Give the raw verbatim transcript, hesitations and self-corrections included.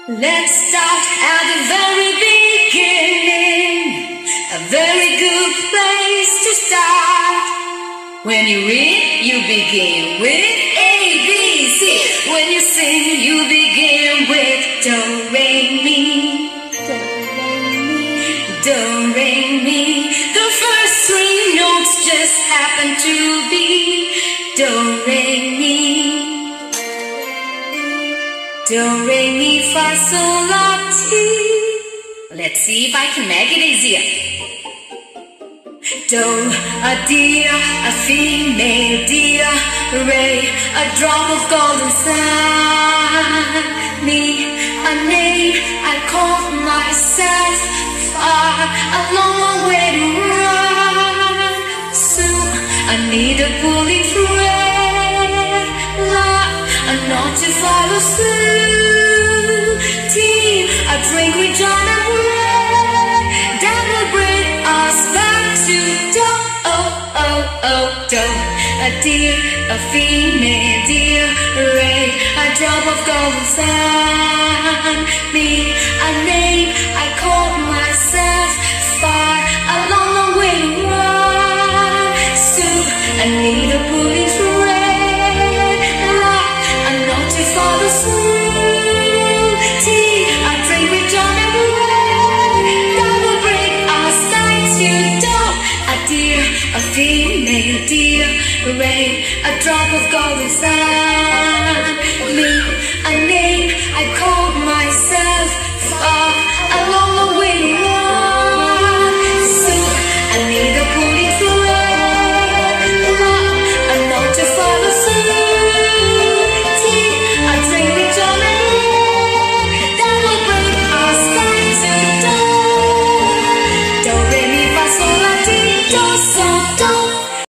Let's start at the very beginning. A very good place to start. When you read, you begin with A, B, C. When you sing, you begin with Do, Re, Mi. Do, Re, Mi. The first three notes just happen to be Do, Re, Mi. Do, Re, Mi, Fa, Sol, La, Ti. Let's see if I can make it easier. Do, a deer, a female deer. Re, a drop of golden sand. Mi, a name I call myself. Fa, a long way to run. Su, I need a pulling thread. La, a knot to follow suit. Ti, a drink with John and bread. That will bring us back to Do, oh, oh, oh, Do. A deer, a female deer. Re, a drop of golden sand. Mi, a name I call myself. Far, a long, long way to run. Su, I need a pulling thread. La, a knot to follow suit. Ti, a drink with John and bread. That will bring us back to Do. A deer, a female deer. Re, a drop of golden sand.